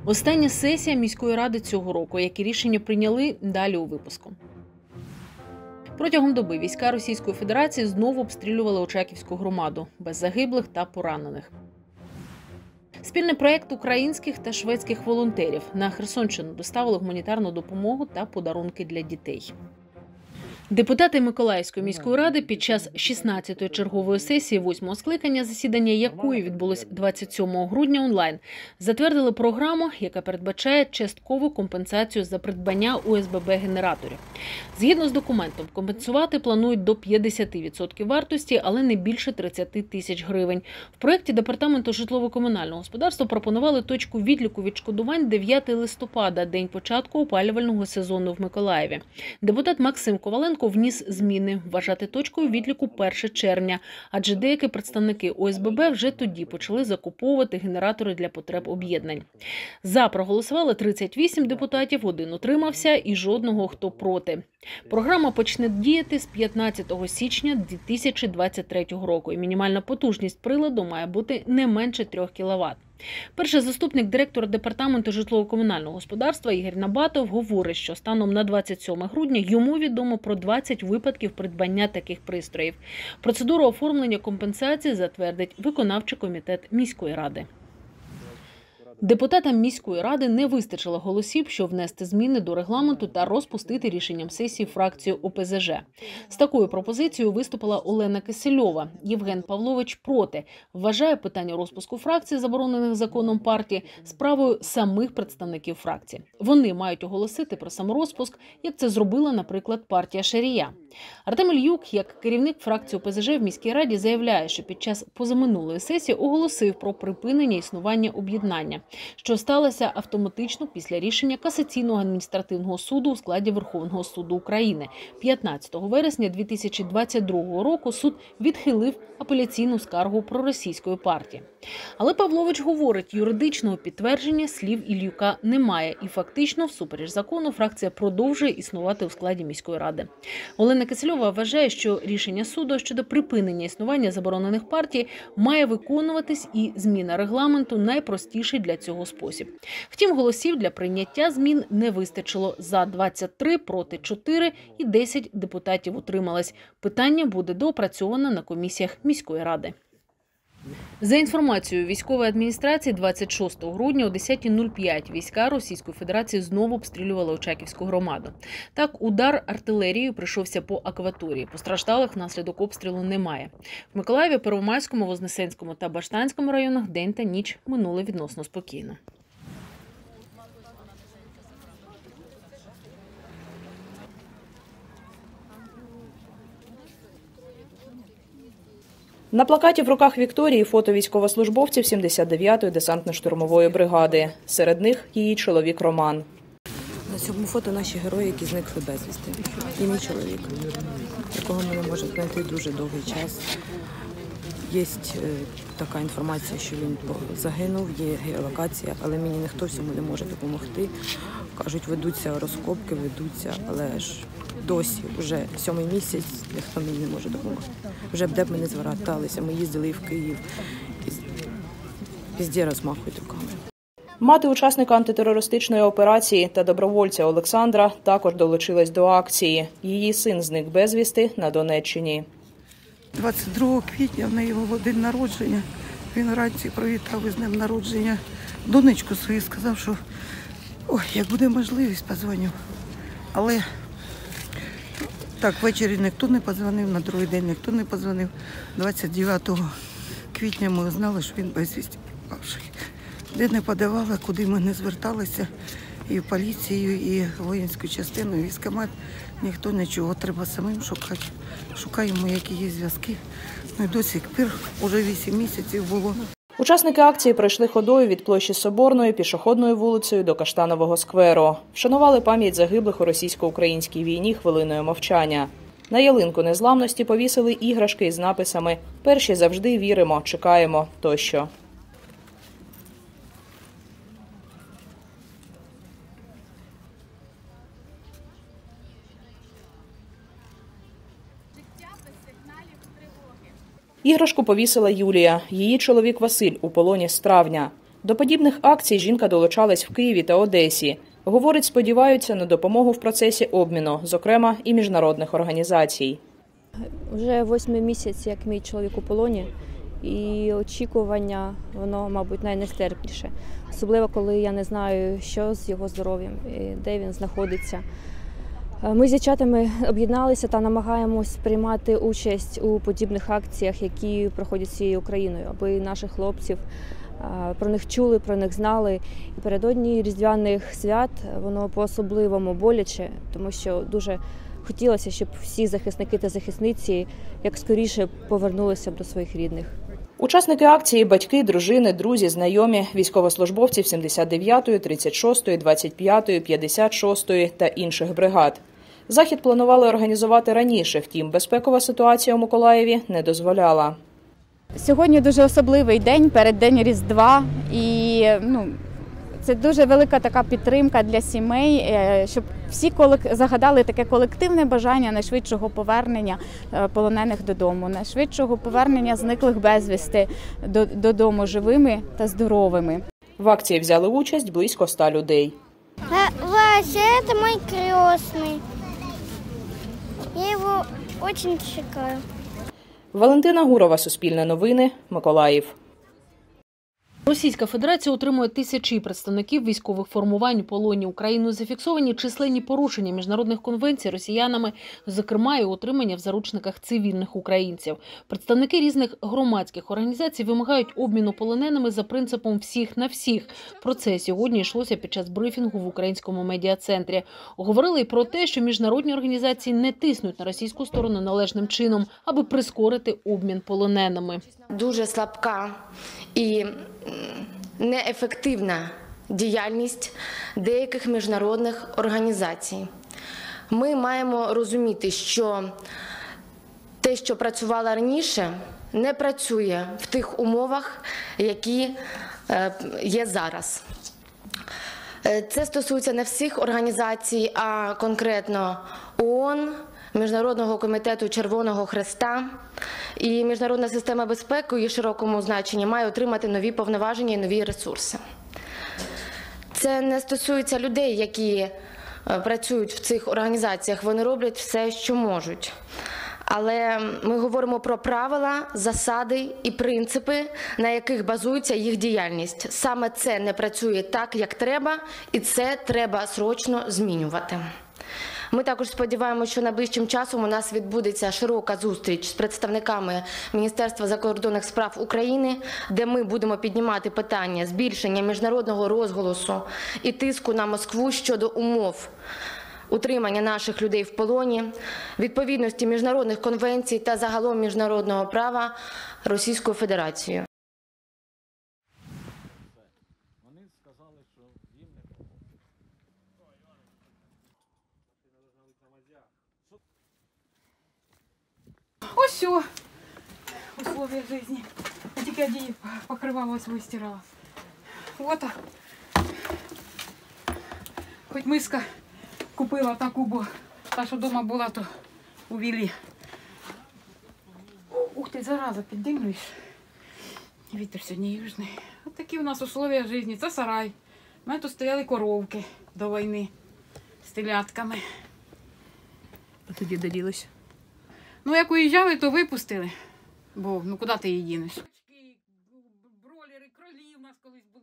Остання сесія міської ради цього року. Які рішення прийняли, далі у випуску. Протягом доби війська Російської Федерації знову обстрілювали Очаківську громаду, без загиблих та поранених. Спільний проєкт українських та шведських волонтерів. На Херсонщину доставили гуманітарну допомогу та подарунки для дітей. Депутати Миколаївської міської ради під час 16-ї чергової сесії 8-го скликання, засідання якої відбулось 27 грудня онлайн, затвердили програму, яка передбачає часткову компенсацію за придбання ОСББ-генераторів. Згідно з документом, компенсувати планують до 50% вартості, але не більше 30 тисяч гривень. В проєкті Департаменту житлово-комунального господарства пропонували точку відліку відшкодувань 9 листопада, день початку опалювального сезону в Миколаєві. Депутат Максим Коваленко вніс зміни – вважати точкою відліку 1 червня, адже деякі представники ОСББ вже тоді почали закуповувати генератори для потреб об'єднань. За проголосували 38 депутатів, 1 утримався і жодного, хто проти. Програма почне діяти з 15 січня 2023 року і мінімальна потужність приладу має бути не менше 3 кВт. Перший заступник директора Департаменту житлово-комунального господарства Ігор Набатов говорить, що станом на 27 грудня йому відомо про 20 випадків придбання таких пристроїв. Процедуру оформлення компенсації затвердить виконавчий комітет міської ради. Депутатам міської ради не вистачило голосів, щоб внести зміни до регламенту та розпустити рішенням сесії фракцію ОПЗЖ. З такою пропозицією виступила Олена Кисельова. Євген Павлович проти. Вважає питання розпуску фракцій, заборонених законом партії, справою самих представників фракції. Вони мають оголосити про саморозпуск, як це зробила, наприклад, партія Шарія. Артем Ільюк, як керівник фракції ОПЗЖ в міській раді, заявляє, що під час позаминулої сесії оголосив про припинення існування об'єднання, що сталося автоматично після рішення Касаційного адміністративного суду у складі Верховного суду України. 15 вересня 2022 року суд відхилив апеляційну скаргу проросійської партії. Але Павлович говорить, юридичного підтвердження слів Ільюка немає і фактично, всупереч закону, фракція продовжує існувати у складі міської ради. Олена Кисельова вважає, що рішення суду щодо припинення існування заборонених партій має виконуватись і зміна регламенту найпростіший для цього спосіб. Втім, голосів для прийняття змін не вистачило. За 23, проти 4 і 10 депутатів утримались. Питання буде доопрацьовано на комісіях міської ради. За інформацією військової адміністрації, 26 грудня о 10:05 війська Російської Федерації знову обстрілювали Очаківську громаду. Так, удар артилерією прийшовся по акваторії. Постраждалих внаслідок обстрілу немає. В Миколаєві, Первомайському, Вознесенському та Баштанському районах день та ніч минули відносно спокійно. На плакаті в руках Вікторії фото військовослужбовців 79-ї десантно-штурмової бригади. Серед них її чоловік Роман. На цьому фото наші герої, які зникли безвісти. І мій чоловік, якого ми не можемо знайти дуже довгий час. Є така інформація, що він загинув, є геолокація, але мені ніхто в цьому не може допомогти. Кажуть, ведуться розкопки, але ж досі, вже 7-й місяць, ніхто мені не може допомогти. Вже б де б ми не зверталися, ми їздили і в Київ, і везде розмахують руками. Мати учасника антитерористичної операції та добровольця Олександра також долучилась до акції. Її син зник безвісти на Донеччині. 22 квітня в неї було день народження. Він вранці привітав із днем народження донечку свою, сказав, що як буде можливість, подзвоню. Але так, ввечері ніхто не подзвонив, на другий день ніхто не подзвонив. 29 квітня ми узнали, що він безвісти пропавший. Де не подавали, куди ми не зверталися, і в поліцію, і в воїнську частину, і військкомат, ніхто нічого, треба самим шукати. Шукаємо, які є зв'язки. Ну і до сих пір, вже 8 місяців було. Учасники акції пройшли ходою від площі Соборної пішохідною вулицею до Каштанового скверу. Вшанували пам'ять загиблих у російсько-українській війні хвилиною мовчання. На ялинку незламності повісили іграшки із написами «Перші завжди віримо, чекаємо» тощо. Іграшку повісила Юлія. Її чоловік Василь у полоні з травня. До подібних акцій жінка долучалась в Києві та Одесі. Говорить, сподіваються на допомогу в процесі обміну, зокрема і міжнародних організацій. Вже 8-й місяць, як мій чоловік у полоні, і очікування, воно, мабуть, найнестерпніше. Особливо, коли я не знаю, що з його здоров'ям, де він знаходиться. Ми з дівчатами об'єдналися та намагаємось приймати участь у подібних акціях, які проходять всією Україною, аби наших хлопців про них чули, про них знали. І передодні різдвяних свят воно по-особливому боляче, тому що дуже хотілося, щоб всі захисники та захисниці як скоріше повернулися б до своїх рідних. Учасники акції – батьки, дружини, друзі, знайомі, військовослужбовців 79-ї, 36-ї, 25-ї, 56-ї та інших бригад. Захід планували організувати раніше, втім, безпекова ситуація у Миколаєві не дозволяла. Сьогодні дуже особливий день, переддень Різдва, і це дуже велика така підтримка для сімей, щоб всі загадали таке колективне бажання найшвидшого повернення полонених додому, найшвидшого повернення зниклих безвісти додому живими та здоровими. В акції взяли участь близько 100 людей. Вася, это мой крестный. Я его очень чекаю. Валентина Гурова, Суспільне новини, Миколаїв. Російська Федерація утримує тисячі представників військових формувань у полоні. Україною зафіксовані численні порушення міжнародних конвенцій росіянами, зокрема і утримання в заручниках цивільних українців. Представники різних громадських організацій вимагають обміну полоненими за принципом «всіх на всіх». Про це сьогодні йшлося під час брифінгу в Українському медіа-центрі. Говорили й про те, що міжнародні організації не тиснуть на російську сторону належним чином, аби прискорити обмін полоненими. Дуже слабка і неефективна діяльність деяких міжнародних організацій. Ми маємо розуміти, що те, що працювало раніше, не працює в тих умовах, які є зараз. Це стосується не всіх організацій, а конкретно ООН, Міжнародного комітету Червоного Хреста, і міжнародна система безпеки у її широкому значенні має отримати нові повноваження і нові ресурси. Це не стосується людей, які працюють в цих організаціях, вони роблять все, що можуть. Але ми говоримо про правила, засади і принципи, на яких базується їх діяльність. Саме це не працює так, як треба, і це треба срочно змінювати. Ми також сподіваємося, що найближчим часом у нас відбудеться широка зустріч з представниками Міністерства закордонних справ України, де ми будемо піднімати питання збільшення міжнародного розголосу і тиску на Москву щодо умов утримання наших людей в полоні, відповідності міжнародних конвенцій та загалом міжнародного права Російською Федерацією. Ось все. Условия жизни. Я тільки одії покривало ось вистирала. Вот. Хоч миска купила таку, бо та, що вдома була, то увели. Ух ти, зараза, піддимлюєш. Вітер сьогодні южний. Ось такі у нас условия жизни. Це сарай. У мене тут стояли коровки до війни з телятками. А тоді доділись? Ну, як уїжджали, то випустили. Бо, куди ти її дінеш? Бролери, кролі у нас колись були.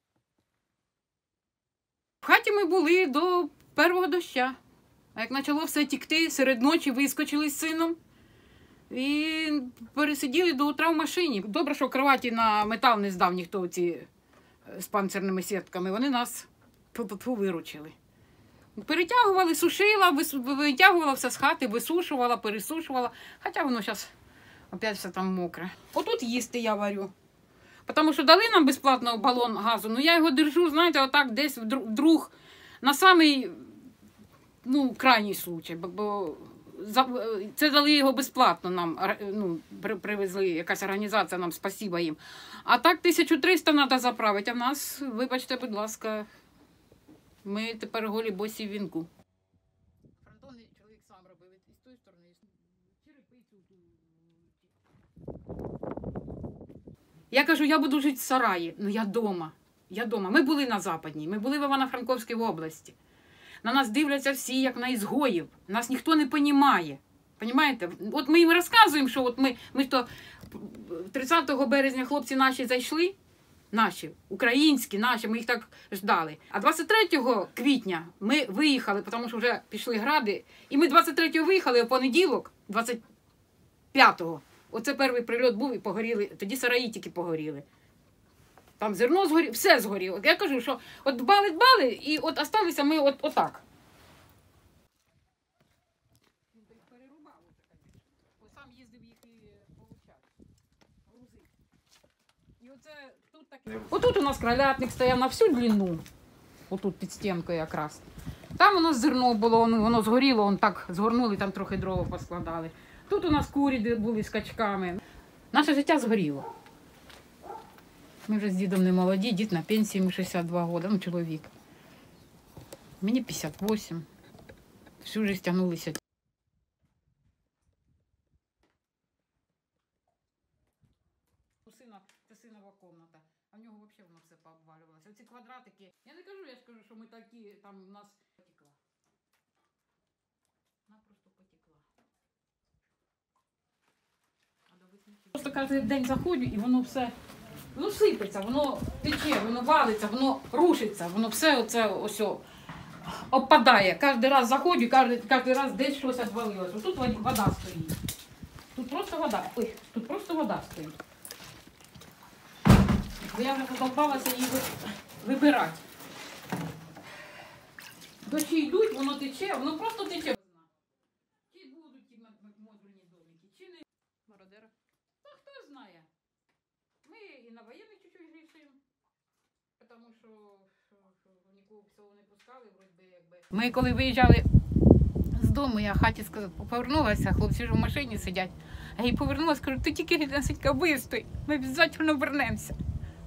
В хаті ми були до першого доща. А як почало все тікти, серед ночі вискочили з сином. І пересиділи до утра в машині. Добре, що кроваті на метал не здав ніхто ці з панцирними сітками. Вони нас виручили. Перетягували, сушила, витягувала все з хати, висушувала, пересушувала. Хоча воно зараз опять все там мокре. Отут їсти я варю. Тому що дали нам безплатно балон газу, я його держу, знаєте, отак десь вдруг на самий, крайній случай. Бо це дали його безплатно нам, привезли, якась організація нам, спасіба їм. А так 1300 треба заправити, а в нас, вибачте, будь ласка, ми тепер голі босі в вінку. Фронтонний чоловік сам робив і з тої сторони, черепицю. Я кажу, я буду жити в сараї, я вдома. Я вдома. Ми були на Западній, ми були в Івано-Франківській області. На нас дивляться всі, як на ізгоїв. Нас ніхто не розуміє. Понімаєте? От ми їм розказуємо, що от ми то 30 березня хлопці наші зайшли, наші, українські, наші, ми їх так ждали. А 23 квітня ми виїхали, тому що вже пішли гради. І ми 23-го виїхали, а в понеділок, 25-го, оце перший прильот був і погоріли, тоді сараї тільки погоріли. Там зерно згоріло, все згоріло. Я кажу, що от дбали, і от осталися ми отак. Сам їздив їх і получав. Грузив. І оце тут таке. Отут у нас кролятник стояв на всю длину. Отут під стінкою якраз. Там у нас зерно було, воно згоріло, воно так згорнули, там трохи дрова поскладали. Тут у нас курі були з качками. Наше життя згоріло. Ми вже з дідом не молоді, дід на пенсії, ми 62 роки, ну чоловік. Мені 58. Всю життя тягнулися. Це синова кімната, а в нього взагалі воно все пообвалювалося. Оці квадратики, я не кажу, я ж кажу, що ми такі, там у нас потекла. Вона просто потекла. Просто кожен день заходжу і воно все, воно сипеться, воно тече, воно валиться, воно рушиться, воно все оце ось обпадає. Кожен раз заходжу, кожен раз десь щось відвалилося. Тут вода стоїть. Тут просто вода. Ой, тут просто вода стоїть. Бо я вже задовбалася її вибирати. Дощі йдуть, воно тече, воно просто тече. Чи будуть ті модульні домики, чи не. Мародера. Та хто знає. Ми і на воєнних чуть-чуть грішимо, тому що нікого в село не пускали, вроді якби. Ми коли виїжджали з дому, я хаті повернулася, хлопці ж в машині сидять. А я повернулася, кажу, ти тільки ріднесенька вистой, ми обов'язково вернемося.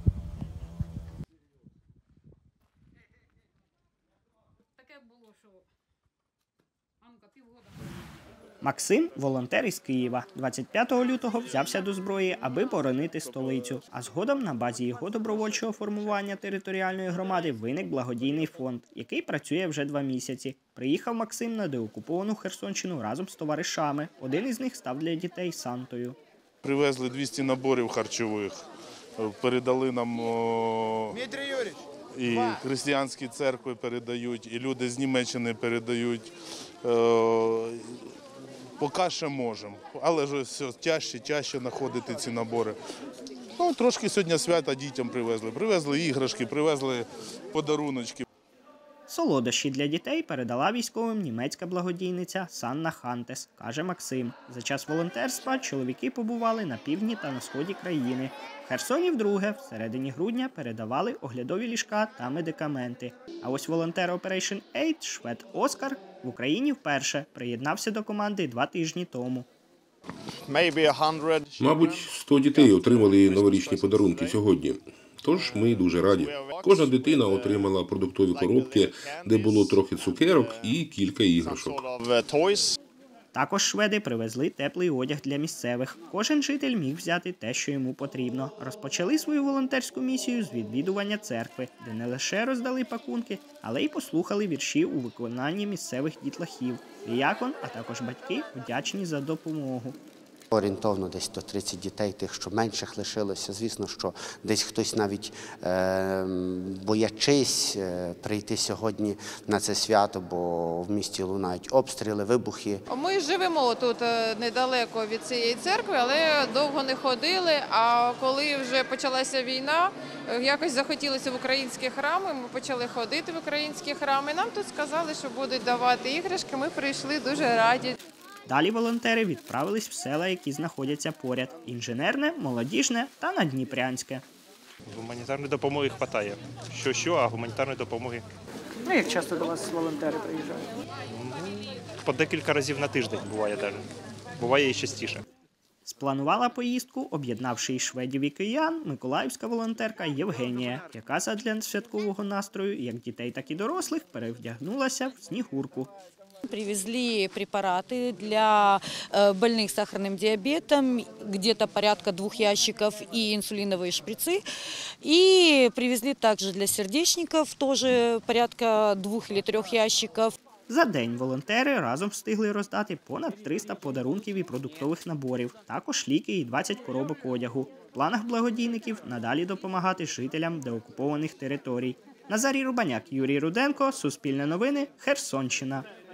Максим – волонтер із Києва. 25 лютого взявся до зброї, аби боронити столицю. А згодом на базі його добровольчого формування територіальної громади виник благодійний фонд, який працює вже 2 місяці. Приїхав Максим на деокуповану Херсонщину разом з товаришами. Один із них став для дітей Сантою. Привезли 200 наборів харчових, передали нам і християнські церкви передають, і люди з Німеччини передають. Поки ще можемо, але ж все тяжче знаходити ці набори. Ну, трошки сьогодні свята дітям привезли. Привезли іграшки, привезли подаруночки. Солодощі для дітей передала військовим німецька благодійниця Санна Хантес, каже Максим. За час волонтерства чоловіки побували на півдні та на сході країни. В Херсоні вдруге, всередині грудня, передавали оглядові ліжка та медикаменти. А ось волонтер Operation Aid, швед Оскар, в Україні вперше приєднався до команди 2 тижні тому. Мабуть, 100 дітей отримали новорічні подарунки сьогодні. Тож ми дуже раді. Кожна дитина отримала продуктові коробки, де було трохи цукерок і кілька іграшок. Також шведи привезли теплий одяг для місцевих. Кожен житель міг взяти те, що йому потрібно. Розпочали свою волонтерську місію з відвідування церкви, де не лише роздали пакунки, але й послухали вірші у виконанні місцевих дітлахів. Діякон, а також батьки вдячні за допомогу. Орієнтовно десь 130 дітей, тих, що менших лишилося. Звісно, що десь хтось навіть боячись прийти сьогодні на це свято, бо в місті лунають обстріли, вибухи. Ми живемо тут недалеко від цієї церкви, але довго не ходили, а коли вже почалася війна, якось захотілося в українські храми, ми почали ходити в українські храми. Нам тут сказали, що будуть давати іграшки, ми прийшли дуже раді. Далі волонтери відправились в села, які знаходяться поряд – Інженерне, Молодіжне та Надніпрянське. Гуманітарної допомоги вистачає. Що, а гуманітарної допомоги. Ну, як часто до вас волонтери приїжджають? По декілька разів на тиждень буває навіть. Буває і частіше. Спланувала поїздку, об'єднавши і шведів, і киян, миколаївська волонтерка Євгенія, яка задля святкового настрою як дітей, так і дорослих перевдягнулася в Снігурку. Привезли препараты для больных с сахарным диабетом, где-то порядка 2 ящиков, и инсулиновые шприцы. И привезли также для сердечников тоже порядка 2 или 3 ящиков. За день волонтери разом встигли роздати понад 300 подарунків і продуктових наборів, також ліки і 20 коробок одягу. В планах благодійників надалі допомагати жителям деокупованих територій. Назарій Рубаняк, Юрій Руденко, Суспільне новини, Херсонщина.